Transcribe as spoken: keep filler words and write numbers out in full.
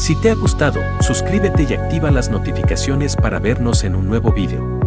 Si te ha gustado, suscríbete y activa las notificaciones para vernos en un nuevo video.